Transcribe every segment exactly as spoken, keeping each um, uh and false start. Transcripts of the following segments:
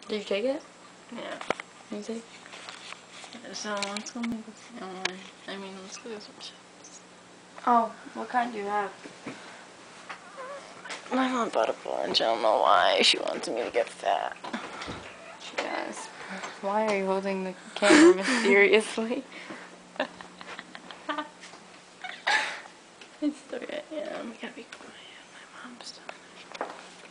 Did you take it? Yeah. Can you take? Yeah, so let's go make a family. I mean, let's go get some chips. Oh, what kind do you have? My mom bought a bunch. I don't know why. She wants me to get fat. She does. Why are you holding the camera mysteriously? It's okay. Yeah, we gotta be quiet. My mom's down there.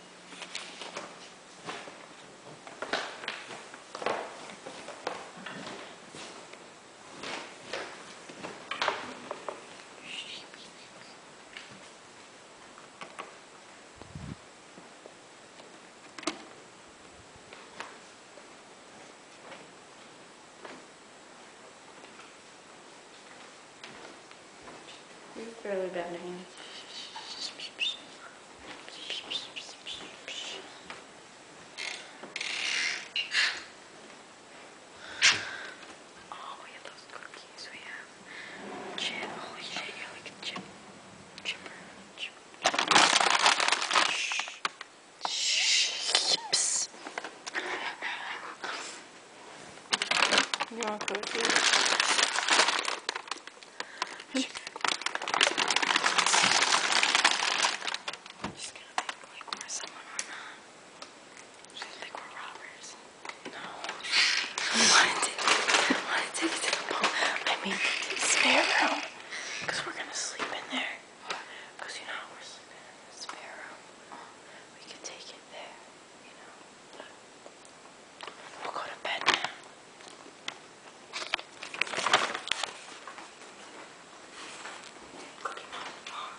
You have really bad hands. Oh, we have those cookies. We have chip. Holy shit, you're like a chip. Chipper. Chipper. Chips. You want cookies? Spare room, because we're gonna sleep in there. Because you know how we're sleeping in the spare room. We could take it there, you know. We'll go to bed now. Cookie Mom.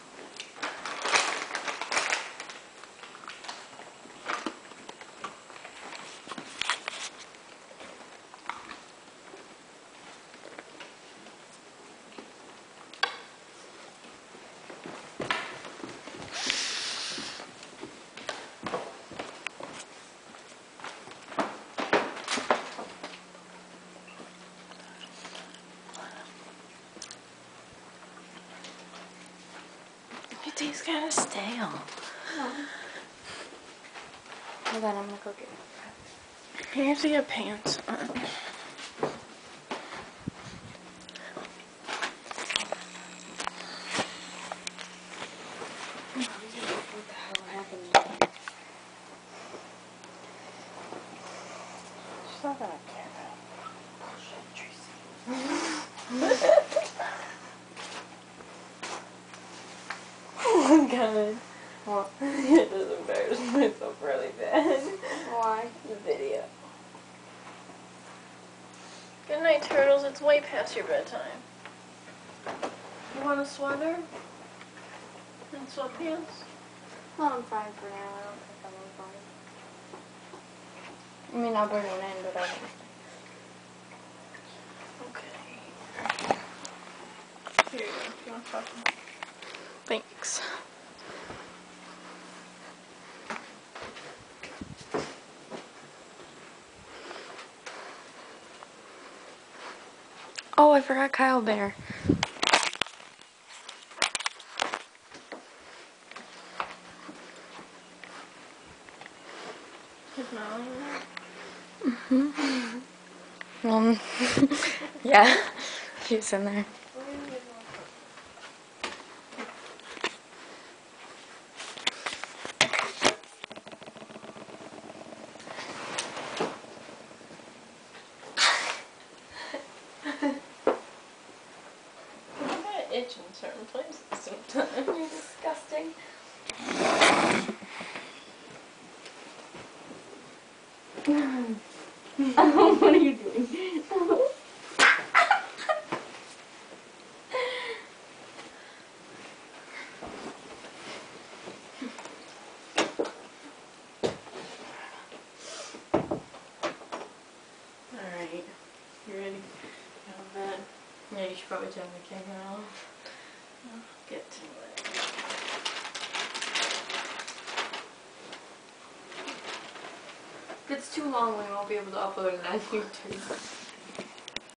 It tastes kind of stale. No. Hold on, I'm gonna cook it. You have to get pants on. What the hell happened? She's not gonna care about bullshit, Tracy. Oh god. What? It just embarrassed myself really bad. Why? The video. Good night, turtles. It's way past your bedtime. You want a sweater? And sweatpants? No, I'm fine for now. I don't think I'm fine. I mean, I'll bring one in, but I don't. Okay. Here you go. You want coffee? Thanks. Oh, I forgot Kyle Bear. His mom? Mm-hmm. Um, yeah, she's in there. I itch in certain places sometimes. You're disgusting. What are you doing? Alright. You ready? Go to bed. Yeah, you should probably turn the camera off. I'll get to it. If it's too long, we won't be able to upload it on YouTube.